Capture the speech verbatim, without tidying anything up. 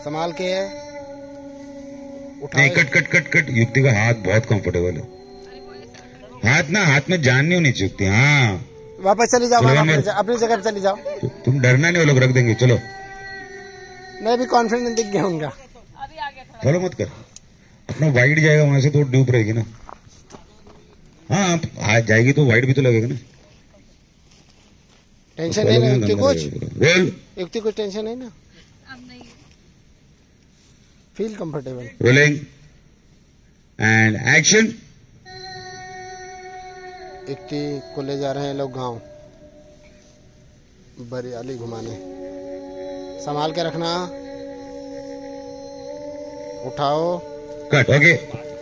संभाल के है। नहीं, कट कट कट कट। युक्ति का हाथ बहुत कंफर्टेबल है। हाथ ना, हाथ में जान नहीं होनी चाहिए। हाँ, वापस चली जाओ, अपनी जगह पे चली जाओ। तुम डरना नहीं, वो लोग रख देंगे। चलो, मैं भी कॉन्फिडेंस दिख गया उनका। फॉलो मत कर, अपना वाइड जाएगा वहां से तो डूब रहेगी ना। हाँ, आ जाएगी तो वाइड भी तो लगेगा ना। टेंशन नहीं ना युक्ति कुछ, युक्ति कुछ टेंशन नहीं ना। Feel comfortable. Rolling and action. युक्ति को ले जा रहे हैं लोग गांव, बरियाली घुमाने। संभाल के रखना, उठाओ। कट। ओके।